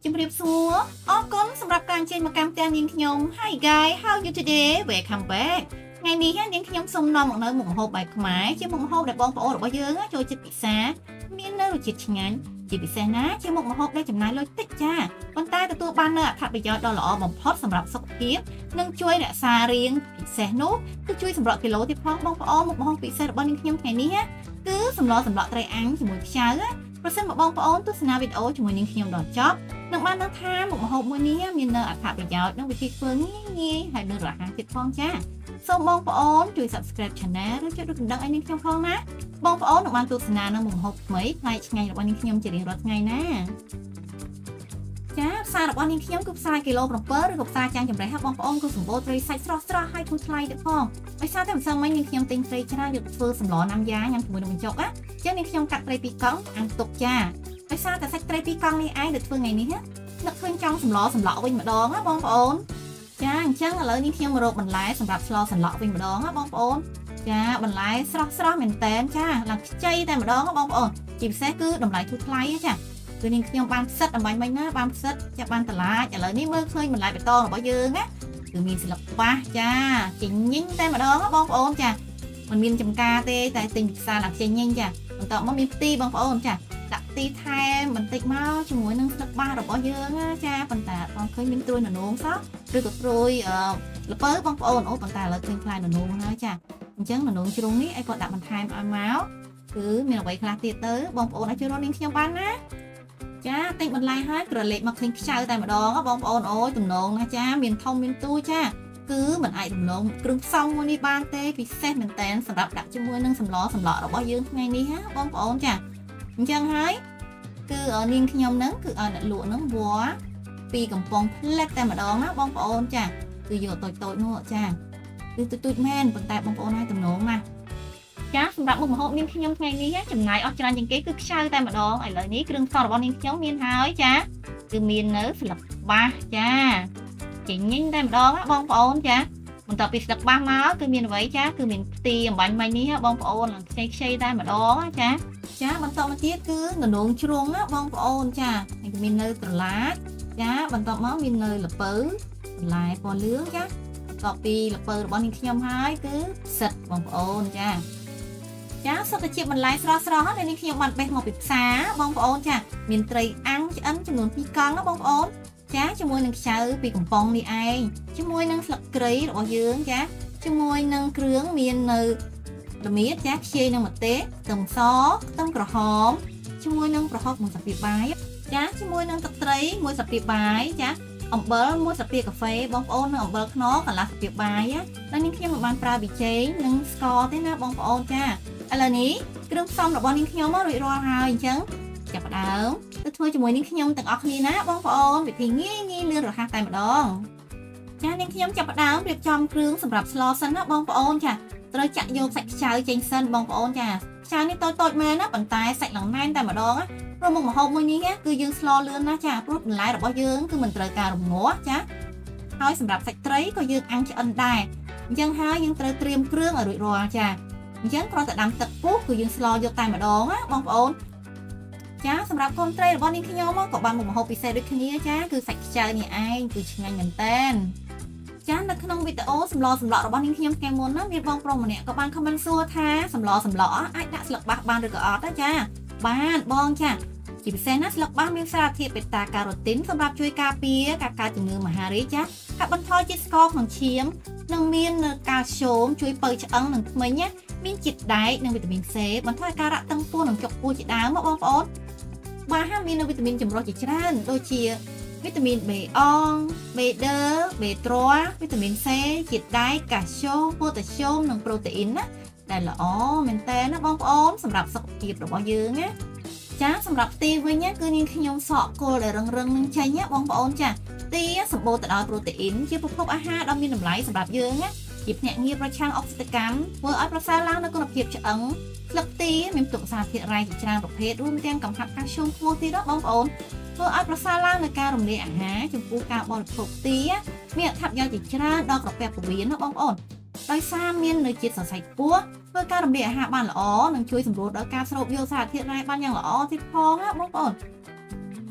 ជំរាបសួរអរគុណសម្រាប់ការអញ្ជើញមកកាន់ផ្ទះនាងខ្ញុំ Hi guys how you today welcome back ថ្ងៃនេះនាងខ្ញុំសូមនាំមកនៅមុខម្ហូបបែបខ្មែរជាមុខម្ហូបដែលបងប្អូនរបស់យើងចូលចិត្តពិសាមាននៅរសជាតិឆ្ងាញ់ជាពិសេសណាជាមុខម្ហូបដែលចំណាយលុយតិចចាប៉ុន្តែទទួលបាននូវអត្ថប្រយោជន៍ដ៏ល្អបំផុតសម្រាប់សុខភាពនិងជួយរក្សារាងពិសេសនោះគឺជួយសម្រកគីឡូទៀតផងបងប្អូនមុខម្ហូបពិសេសរបស់នាងខ្ញុំថ្ងៃនេះគឺសម្លសម្លក់ត្រីអាំងជាមួយខ្ចៅប្រសិនបើបងប្អូនទស្សនាវីដេអូជាមួយនាងខ្ញុំដល់ចប់នឹងបានដឹងថាមុខម្ហូបមួយនេះមាននៅអត្ថប្រយោជន៍និងវិធីធ្វើងាយៗហើយនឹងរហ័សទៀតផងចាសូមបងប្អូនជួយ Subscribe Channel ឬចុចរូបកណ្ដឹងឲ្យនាងខ្ញុំផងណាបងប្អូននឹងបានទស្សនានៅមុខម្ហូបថ្មីផ្នែកឆ្ងាញ់របស់នាងខ្ញុំជារៀងរាល់ថ្ងៃណាចាផ្សាររបស់នាងខ្ញុំគឺផ្សារគីឡូ7ឬក៏ផ្សារចាំងចម្រេះបងប្អូនគឺសម្បូរត្រីសាច់ស្រស់ៗហើយធូរថ្លៃទៀតផងដោយសារតែម្សិលមិញនាងខ្ញុំទិញត្រីច្រើនយកធ្វើសម្លណាំយ៉ាញ៉ាំជាមួយនឹងបញ្ចុកអញ្ចឹងនាងខ្ញុំកាត់ត្រី2កង់អាំងទុកចាដោយសារតែសាច់ត្រី2កង់នេះឯងដែលធ្វើថ្ងៃនេះនឹកឃើញចង់សម្លសម្លក់វិញម្ដងណាបងប្អូនចាអញ្ចឹងឥឡូវនេះខ្ញុំមករកបន្លែសម្រាប់ស្លសម្លក់វិញម្ដងណាបងប្អូនចាបន្លែស្រស់មែនតែនចាឡើងខ្ចីតែម្ដងណាបងប្អូនជាពិសេសគឺតម្លៃធូរថ្លៃចាគឺនាងខ្ញុំបានផ្សិតអំបញ្ញមិញណាបានផ្សិតចាបានតឡាចឥឡូវនេះមើលឃើញបន្លែបៃតងរបស់យើងណាគឺមានស្លឹកខ្វះចាចេញញញតែម្ដងណាបងប្អូនចាมันមានចំការទេតែទិញពីផ្សារឡើងចេញញញចាបន្តមកមានផ្ទីបងប្អូនចាដាក់ផ្ទីថែមបន្តិចមកជាមួយនឹងស្លឹកបាសរបស់យើងណាចាប៉ុន្តែអត់ឃើញមានត្រួយននោងសោះឬក៏ត្រួយល្ពៅបងប្អូនអូប៉ុន្តែឥឡូវឃើញខ្លាយននោងហើយចាអញ្ចឹងននោងជ្រុងនេះឲ្យគាត់ដាក់បន្ថែមឲ្យមកគឺមានអ្វីខ្លះទៀតទៅបងប្អូនអាចជួយរកនាងខ្ញុំបានណាចាទិញបន្លែហើយក្រឡេកមកឃើញខ្ចៅតែម្ដងបងប្អូនអូយទំនងណាចាមានធំមានទូចាគឺមិនអាចទំនងគ្រឿងផ្សំមួយនេះបានទេពិសេសមែនតែនសម្រាប់ដាក់ជាមួយនឹងសម្លសម្លក់របស់យើងថ្ងៃនេះណាបងប្អូនចាអញ្ចឹងហើយគឺនាងខ្ញុំហ្នឹងគឺឲ្យអ្នកលក់ហ្នឹងវល់ពីកំប៉ុងផ្លែតតែម្ដងណាបងប្អូនចាគឺយកតូចនោះចាគឺតូចមែនប៉ុន្តែបងប្អូនឲ្យទំនងណាចាសម្រាប់មុខម្ហូបនាងខ្ញុំថ្ងៃនេះចំណាយអស់ច្រើនជាងគេគឺខ្ចៅតែម្ដងឥឡូវនេះគ្រឿងផ្សំរបស់នាងខ្ញុំមានហើយចាគឺមាននៅស្លឹកបាសចាចេញញញតែម្ដងណាបងប្អូនចាបន្ទាប់ពីស្លឹកបាសមកគឺមានអ្វីចាគឺមានផ្ទីអំបញ្ញមិញនេះបងប្អូនខ្ចីតែម្ដងចាបន្តមកទៀតគឺននោងជ្រុងណាបងប្អូនចាហើយមាននៅត្រឡាចចាបន្តមកមាននៅល្ពៅបន្លែពណ៌លឿងចាបន្ទាប់ពីល្ពៅរបស់នាងខ្ញុំហើយគឺផ្សិតបងប្អូនចាសុទ្ធតែជាបន្លែស្រស់ៗដែលនាងខ្ញុំបានបេះមកពីផ្សារបងប្អូនចាមានត្រីអាំងឆ្អិនចំនួន2កង់ណាបងប្អូនចាជាមួយនឹងខ្ចៅពីកំប៉ុងនេះឯងជាមួយនឹងស្លឹកគ្រៃរបស់យើងចាជាមួយនឹងគ្រឿងមាននៅល្មៀតចាខ្ចីនឹងម្ទេសខ្ទឹមសខ្ទឹមក្រហមជាមួយនឹងប្រហុកមួយស្លាបព្រាបាយចាជាមួយនឹងទឹកត្រីមួយស្លាបព្រាបាយចាអំបិលមួយស្លាបព្រាកាហ្វេបងប្អូននិងអំបិលខ្នុរកន្លះស្លាបព្រាបាយហើយនាងខ្ញុំមិនបានប្រើប៊ីចេងនិងស្ករទេណាបងប្អូនចាឥឡូវនេះគ្រឿងផ្សំរបស់នាងខ្ញុំរួចរាល់ហើយអញ្ចឹងចាប់ផ្ដើមទៅធ្វើជាមួយនាងខ្ញុំទាំងអស់គ្នាណាបងប្អូនវិធីងាយលឿនរហ័សតែម្ដងចានាងខ្ញុំចាប់ផ្ដើមរៀបចំគ្រឿងសម្រាប់ស្លសិនណាបងប្អូនចាត្រូវចាក់យកសាច់ខ្ចៅចេញសិនបងប្អូនចាខ្ចៅនេះតូចមែនណាប៉ុន្តែសាច់ឡើងណែនតែម្ដងណាព្រោះមុខម្ហូបមួយនេះគឺយើងស្លលឿនណាចាព្រោះបន្លែរបស់យើងគឺមិនត្រូវការរងាស់ចាហើយសម្រាប់សាច់ត្រីក៏យើងអាំងឆ្អិនដែរអញ្ចឹងហើយយើងត្រូវត្រៀមគ្រឿងឲ្យរួចរាល់ចាអញ្ចឹងគ្រាន់តែដាំទឹកពុះគឺយើងស្លយកតែម្ដងណាបងប្អូនចាសម្រាប់កូនត្រីរបស់នាងខ្ញុំក៏បានមុខម្ហូបពិសេសដូចគ្នាចាគឺសាច់ខ្ចៅនេះឯងគឺឆ្ងាញ់មែនតែនចានៅក្នុងវីដេអូសម្លសម្លក់របស់នាងខ្ញុំថ្ងៃមុនណាមានបងប្រុសម្នាក់ក៏បានខមមិនសួរថាសម្លសម្លក់អាចដាក់ស្លឹកបាសបានឬក៏អត់ណាចាបានបងចាជាពិសេសណាស្លឹកបាសមានសារធាតុបេតាការ៉ូទីនសម្រាប់ជួយការពារការកើតជំងឺមហារីកចាកាត់បន្ថយជាតិស្ករក្នុងឈាមនិងមាននៅកាល់ស្យូមជួយពៅឆ្អឹងនិងធ្មេញណាមានជាតិដែកនិងវីតាមីន C បន្ថយការរ៉ាក់តឹងពោះនិងចុកពោះជាដើមបងប្អូនបាសមាននៅវីតាមីនចម្រុះជាច្រើនដូចជាវីតាមីន B អង B3 B3 វីតាមីន C ជាតិដែកកាល់ស្យូមប៉ូតាស្យូមនិងប្រូតេអ៊ីនណាដែលល្អមែនតើណាបងប្អូនសម្រាប់សុខភាពរបស់យើងណាចាសម្រាប់ទីវិញគឺនាងខ្ញុំសក់គល់ដែលរឹងនឹងចេញណាបងប្អូនចាទីសម្បូរទៅដោយប្រូតេអ៊ីនជាប្រភពអាហារដ៏មានតម្លៃសម្រាប់យើងណាជាភ្នាក់ងារប្រឆាំងអុកស៊ីតកម្មធ្វើឲ្យប្រសើរឡើងនូវគុណភាពឆ្អឹងស្លឹកទីមានផ្ទុកសារធាតុរ៉ែជាច្រើនប្រភេទរួមទាំងកំហាប់កាល់ស្យូមខ្ពស់ទៀតបងប្អូនធ្វើឲ្យប្រសើរឡើងនូវការរំលាយអាហារចំពោះការបរិភោគទីមានអត្ថប្រយោជន៍ជាច្រើនដល់ក្រពះពោះវៀនណាបងប្អូនដោយសារមាននៅជាតិសរសៃខ្ពស់ធ្វើការរំលាយអាហារបានល្អនិងជួយសម្រួលដល់ការស្រូបយកសារធាតុរ៉ែបានយ៉ាងល្អទៀតផងណាបងប្អូន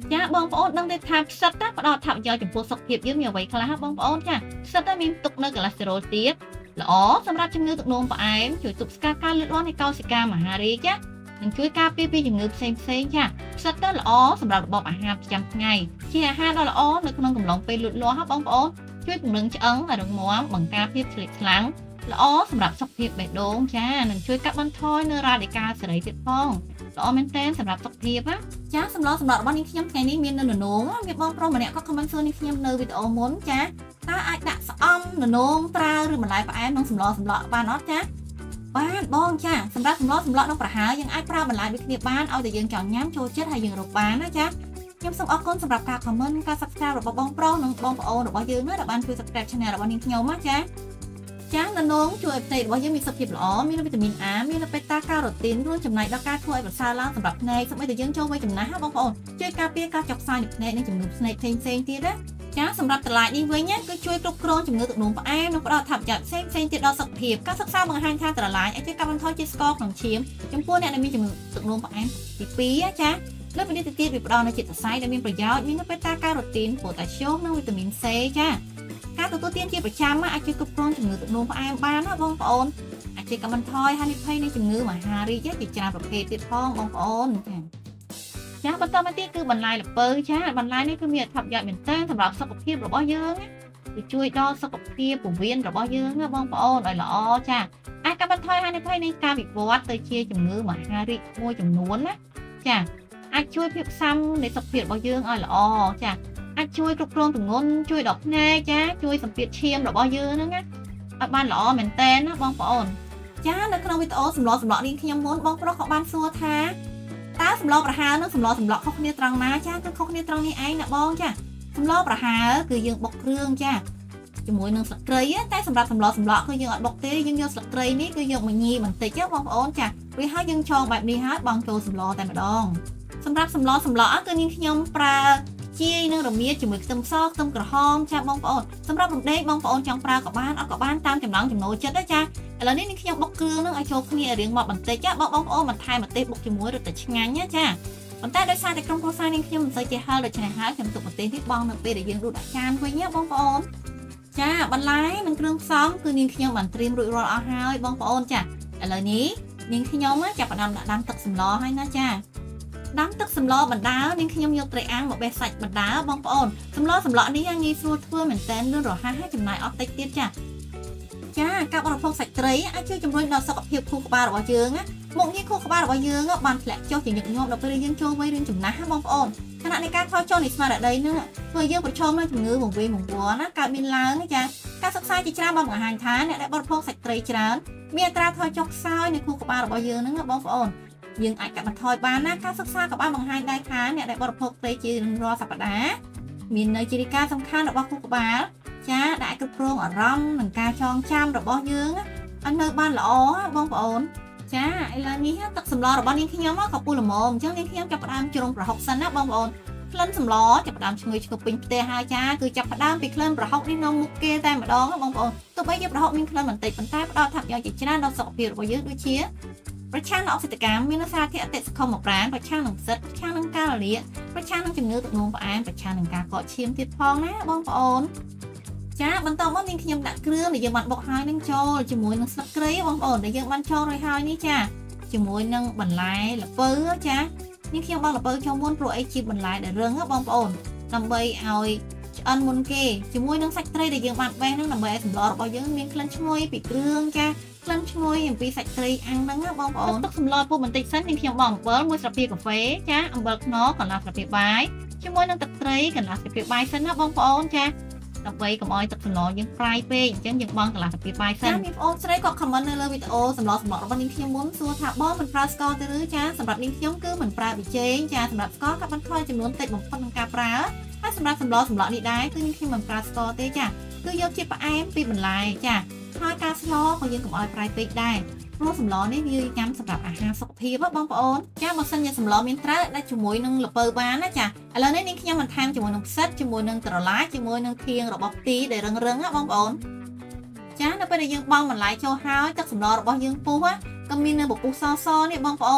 ចាបងប្អូនដឹងទេថាផ្សិតណាផ្ដល់ថាប្រយោជន៍ចំពោះសុខភាពយើងមានអ្វីខ្លះបងប្អូនចាផ្សិតណាមានទុកនៅកូឡេស្តេរ៉ុលទាបល្អសម្រាប់ជំងឺទឹកនោមផ្អែមជួយទប់ស្កាត់ការលូតលាស់នៃកោសិកាមហារីកនិងជួយការពារពីជំងឺផ្សេងចាផ្សិតណាល្អសម្រាប់របបអាហារប្រចាំថ្ងៃជាអាហារដ៏ល្អនៅក្នុងកំឡុងពេលលូតលាស់បងប្អូនជួយពង្រឹងឆ្អឹងឲ្យរឹងមាំបង្ការភាពឆ្លៀតឆ្លាំងល្អសម្រាប់សុខភាពបេះដូងចានិងជួយកាត់បន្ថយនៅរ៉ាឌីកាល់សេរីទៀតផងល្អមែនទែនសម្រាប់សុខភាពណាចាសម្លរបស់នាងខ្ញុំថ្ងៃនេះមាននៅននងមានបងប្រុសម្នាក់គាត់ខមមិនសួរនាងខ្ញុំនៅវីដេអូមុនចាតើអាចដាក់ស្អំននងត្រាវឬបន្លែផ្អែមក្នុងសម្លបានអត់ចាបានបងចាសម្រាប់សម្លក្នុងប្រហើយើងអាចប្រើបន្លែដូចគ្នាបានឲ្យតែយើងចង់ញ៉ាំចូលចិត្តហើយយើងរកបានណាចាខ្ញុំសូមអរគុណសម្រាប់ការ comment ការ subscribe របស់បងប្រុសនិងបងប្អូនរបស់យើងណាដែលបានជួយ subscribe channel របស់នាងខ្ញុំណាចាននងជួយឲ្យផ្ទៃរបស់យើងមានសុខភាពល្អមានវីតាមីន A មានបេតាការ៉ូទីនរួមចំណែកដល់ការធ្វើឲ្យប្រសើរឡើងសម្រាប់ភ្នែកសូម្បីតែយើងចូលវ័យចំណាស់ណាបងប្អូនជួយការពារការចុកផ្សាយនៃភ្នែកនិងជំងឺភ្នែកផ្សេងទៀតណាចាសម្រាប់តម្លៃនេះវិញគឺជួយគ្រប់គ្រងជំងឺទឹកនោមផ្អែមនិងផ្ដល់អត្ថប្រយោជន៍ផ្សេងទៀតដល់សុខភាពការសិក្សាបង្ហាញថាតម្លៃអាចជួយកាត់បន្ថយជាតិស្ករក្នុងឈាមចំពោះអ្នកដែលមានជំងឺទឹកនោមផ្អែមទី2ចាលើសពីនេះទៅទៀតវាផ្ដល់នូវជាតិសរសៃដែលមានប្រយោជន៍មានបេតាការ៉ូទីនប៉ូតាស្យូមនិងវីតាមីន C ចាការទទួលទានជាប្រចាំអាចជួយគ្រប់គ្រងជំងឺទឹកនោមផ្អែមបានណាបងប្អូនអាចជួយកាត់បន្ថយហានិភ័យនៃជំងឺមហារីកជាច្រើនប្រភេទទៀតផងបងប្អូនចាបន្តមកទៀតគឺបន្លែល្ពៅចាបន្លែនេះគឺមានអត្ថប្រយោជន៍មែនទែនសម្រាប់សុខភាពរបស់យើងគឺជួយដល់សុខភាពពោះវៀនរបស់យើងណាបងប្អូនឲ្យល្អចាអាចកាត់បន្ថយហានិភ័យនៃការវិវត្តទៅជាជំងឺមហារីកមួយចំនួនណាចាអាចជួយភាពស៊ាំនៃសុខភាពរបស់យើងឲ្យល្អចាអាចជួយគ្រប់គ្រងទម្ងន់ជួយដល់ភ្នែកចាជួយសម្ពាធឈាមរបស់យើងហ្នឹងណាឲ្យបានល្អមែនតើណាបងប្អូនចានៅក្នុងវីដេអូសម្លនាងខ្ញុំមុនបងប្រុសក៏បានសួរថាតើសម្លប្រហើរនិងសម្លខុសគ្នាត្រង់ណាចាគឺខុសគ្នាត្រង់នេះឯងណាបងចាសម្លប្រហើរគឺយើងបុកគ្រឿងចាជាមួយនឹងស្លឹកគ្រៃតែសម្រាប់សម្លគឺយើងអត់បុកទេយើងយកស្លឹកគ្រៃនេះគឺយកមកញីបន្តិចបងប្អូនចាវាហើយយើងចងបែបនេះហើយបងចូលសម្លតែម្ដងសម្រាប់សម្លគឺនាងខ្ញុំប្រើជាយនិងរមៀតជាមួយខ្ទឹមសខ្ទឹមក្រហមចាបងប្អូនសម្រាប់រំដេងបងប្អូនចង់ប្រើក៏បានអត់ក៏បានតាមចំណង់ចំណូលចិត្តណាចាឥឡូវនេះនាងខ្ញុំបុកគ្រឿងនឹងឲ្យចូលគ្នារៀងមកបន្តិចចាបងប្អូនបន្ថែមម្ទេសបុកជាមួយរឹតតែឆ្ងាញ់ណាចាប៉ុន្តែដោយសារតែក្រុមគ្រួសារនាងខ្ញុំមិនសូវចេះហឹលដូច្នេះហើយខ្ញុំទុកម្ទេសនេះបងនៅពេលដែលយើងដួសដាក់ចានវិញណាបងប្អូនចាបន្លែនិងគ្រឿងផ្សំគឺនាងខ្ញុំបានត្រៀមរួចរាល់អស់ហើយបងប្អូនចាឥឡូវនេះនាងខ្ញុំចាប់ផ្ដើមដាក់ដាំទឹកសម្លហើយណាចាដាំទឹកសម្លបណ្ដើនាងខ្ញុំយកត្រីអាំងមកបេះសាច់បណ្ដើបងប្អូនសម្លនេះងាយស្រួលធ្វើមែនតើលឿនរហ័សហើយចំណាយអត់តិចទៀតចាការបរិភោគសាច់ត្រីអាចជួយជំរុញដល់សុខភាពខួរក្បាលរបស់យើងណាមុខងារខួរក្បាលរបស់យើងបានធ្លាក់ចុះជាញឹកញាប់ដល់ពេលយើងចូលវ័យរៀងចំណាស់ណាបងប្អូនខណៈនៃការថយចុះនៃស្មារតីនឹងធ្វើយើងប្រឈមនឹងជំងឺវង្វេងវង្វាន់ណាកើតមានឡើងចាការសិក្សាជាច្រើនបានបង្ហាញថាអ្នកដែលបរិភោគសាច់ត្រីច្រើនមានអត្រាថយចុះខ្សោយនៃខួរក្បាលរបស់យើងហ្នឹងបងប្អូនយើងអាចកាត់បន្ថយបានណាការសិក្សាក៏បានបង្ហាញដែរថាអ្នកដែលបរិភោគត្រីជារៀងរាល់សប្តាហ៍មាននៅជាការសំខាន់របស់ខួរក្បាលចាដែលអាចគ្រប់គ្រងអារម្មណ៍និងការចងចាំរបស់យើងឲ្យនៅបានល្អបងប្អូនចាឥឡូវនេះទឹកសម្លរបស់នាងខ្ញុំក៏ពុះល្មមអញ្ចឹងនាងខ្ញុំចាប់ផ្ដើមជ្រុងប្រហុកសិនណាបងប្អូនក្លិនសម្លចាប់ផ្ដើមឈ្ងុយឆ្កឹះពេញផ្ទះហើយចាគឺចាប់ផ្ដើមពីក្លិនប្រហុកនេះនាំមុខគេតែម្ដងបងប្អូនទោះបីជាប្រហុកមានក្លិនបន្តិចប៉ុន្តែផ្ដល់អត្ថប្រយោជន៍ជាច្រើនដល់សុខភាពរបស់យើងដូចជាប្រឆាំងនឹងអុកស៊ីតកម្មមានសារធាតុអតិសង្ឃុំមកប្រានប្រឆាំងនឹងផ្សិតប្រឆាំងនឹងការរលាកប្រឆាំងនឹងជំងឺទឹកនោមផ្អែមប្រឆាំងនឹងការកកឈាមទៀតផងណាបងប្អូនចាបន្តមកនាងខ្ញុំដាក់គ្រឿងដែលយើងបានបុកហើយនឹងចូលជាមួយនឹងស្លឹកគ្រៃបងប្អូនដែលយើងបានចូលរួចហើយនេះចាជាមួយនឹងបន្លែល្ពៅចានាងខ្ញុំបោះល្ពៅចូលមុនព្រោះអីជាបន្លែដែលរឹងបងប្អូនដើម្បីឲ្យឆ្អិនមុនគេជាមួយនឹងសាច់ត្រីដែលយើងបានបេះនឹងដើម្បីឲ្យសម្លរបស់យើងមានក្លិនឈ្ងុយពីគ្រឿងចាក្លិនឈ្ងុយអំពីសាច់ត្រីអាំងហ្នឹងណាបងប្អូនទឹកសម្លពុះបន្តិចសិននាងខ្ញុំបោះអំបិល1ស្លាបព្រាកាហ្វេចាអំបិលខ្នុរកន្លះស្លាបព្រាបាយជាមួយនឹងទឹកត្រីកន្លះស្លាបព្រាបាយសិនណាបងប្អូនចាដើម្បីកុំឲ្យទឹកសម្លយើងប្រៃពេកអញ្ចឹងយើងបង់កន្លះស្លាបព្រាបាយសិនចាមានបងប្អូនស្រីក៏ខមមិននៅលើវីដេអូសម្លរបស់នាងខ្ញុំមុនសួរថាបងមិនប្រើស្ករទេឬចាសម្រាប់នាងខ្ញុំគឺមិនប្រើប៊ីចេងចាសម្រាប់ស្ករកាត់បន្ថយចំនួនតិចបំផុតក្នុងការប្រើហើយសម្រាប់សម្លនេះដែរគឺនាងខ្ញុំមិនប្រើស្ករទេចាគឺយកជាតិផ្អែមពីបន្លែចាហើយការស្ងោក៏យើងកុំឲ្យប្រៃពេកដែរព្រោះសម្លនេះវាញ៉ាំសម្រាប់អាហារសុខភាពបងប្អូនចាបើសិនជាសម្លមានត្រាវដាក់ជាមួយនឹងល្ពៅបានណាចាឥឡូវនេះនាងខ្ញុំបន្ថែមជាមួយនឹងផ្សិតជាមួយនឹងត្រឡាចជាមួយនឹងធាងរបស់ទីដែលរឹងណាបងប្អូនចានៅពេលដែលយើងបង់បន្លែចូលហើយទឹកសម្លរបស់យើងពុះក៏មាននៅពពុះសនេះបងប្អូន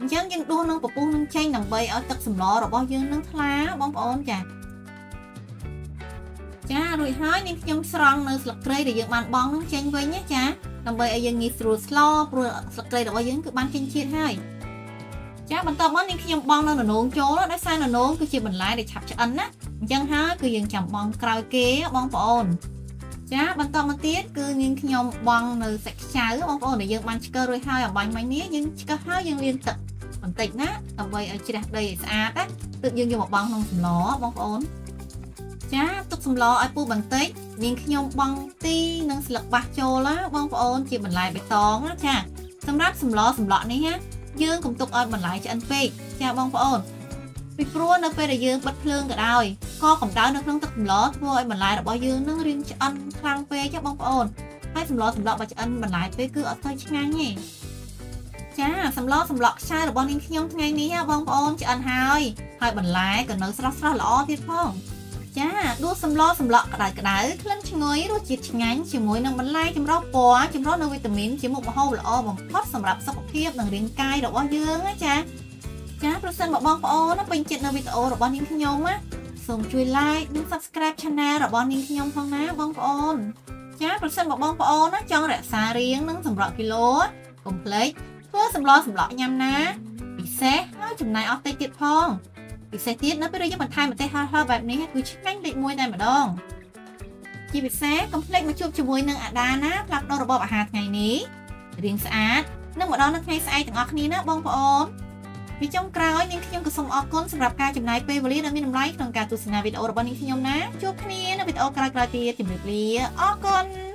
ចឹងយើងដួសនឹងពពុះនឹងចេញដើម្បីឲ្យទឹកសម្លរបស់យើងនឹងថ្លាបងប្អូនចារួចហើយនាងខ្ញុំស្រង់នៅស្លឹកគ្រៃដែលយើងបានបង់នឹងចេញវិញណាចាដើម្បីឲ្យយើងងាយស្រួលស្លព្រោះស្លឹកគ្រៃរបស់យើងគឺបានចេញជាតិហើយចាបន្ទាប់មកនាងខ្ញុំបង់នៅននងចូលដោយសារននងគឺជាបន្លែដែលឆាប់ឆ្អិនណាអញ្ចឹងហើយគឺយើងចាំបង់ក្រោយគេបងប្អូនចាបន្តមកទៀតគឺនាងខ្ញុំបង់នៅសាច់ខ្ចៅបងប្អូនដែលយើងបានឆ្កឹះរួចហើយអំបញ្ញមិញនេះយើងឆ្កឹះហើយយើងលាងទឹកបន្តិចណាដើម្បីឲ្យជ្រះដីឲ្យស្អាតណាទើបយើងយកមកបង់ក្នុងសម្លបងប្អូនចាទុកសម្លឲ្យពុះបន្តិចនាងខ្ញុំបង់ទីនិងស្លឹកបាសចូលណាបងប្អូនជាបន្លែបៃតងណាចាសម្រាប់សម្លសម្លក់នេះណាយើងកុំទុកឲ្យបន្លែឆ្អិនពេកចាបងប្អូនពីព្រោះនៅពេលដែលយើងបិទភ្លើងក៏ដោយក៏កម្ដៅនៅក្នុងទឹកសម្លធ្វើឲ្យបន្លែរបស់យើងនឹងរាងឆ្អិនខ្លាំងពេកចាបងប្អូនហើយសម្លសម្លក់បើឆ្អិនបន្លែពេកគឺអត់សូវឆ្ងាញ់ទេចាសម្លសម្លក់ខ្ចៅរបស់នាងខ្ញុំថ្ងៃនេះបងប្អូនឆ្អិនហើយបន្លែក៏នៅស្រស់ល្អទៀតផងចាដួសសម្លសម្លក់ក្តៅក្លិនឈ្ងុយរសជាតិឆ្ងាញ់ជាមួយនឹងបន្លែចម្រុះពណ៌ចម្រុះនៅវីតាមីនជាមុខម្ហូបល្អបំផុតសម្រាប់សុខភាពនិងរាងកាយរបស់យើងណាចាប្រសិនបើបងប្អូនពេញចិត្តនៅវីដេអូរបស់នាងខ្ញុំណាសូមជួយ like និង subscribe channel របស់នាងខ្ញុំផងណាបងប្អូនចាប្រសិនបើបងប្អូនណាចង់រក្សារាងនិងសម្រក់គីឡូកុំភ្លេចធ្វើសម្លសម្លក់ញ៉ាំណាពិសេសហើយចំណាយអស់តិចទៀតផងពិសេសទៀតនៅពេលយើងបន្ថែមម្ទេសហឹរបែបនេះគឺឆ្ងាញ់លេខ1តែម្ដងជាពិសេសកុំភ្លេចមកជួបជាមួយនឹងអាដាណាផ្លាស់ប្ដូររបបអាហារថ្ងៃនេះរាងស្អាតនិងមកដល់នៅថ្ងៃស្អែកទាំងអស់គ្នាណាបងប្អូនពីចុងក្រោយនាងខ្ញុំក៏សូមអរគុណសម្រាប់ការចំណាយពេលវេលាដ៏មានតម្លៃក្នុងការទស្សនាវីដេអូរបស់នាងខ្ញុំណាជួបគ្នានៅវីដេអូក្រោយៗទៀតជម្រាបលាអរគុណ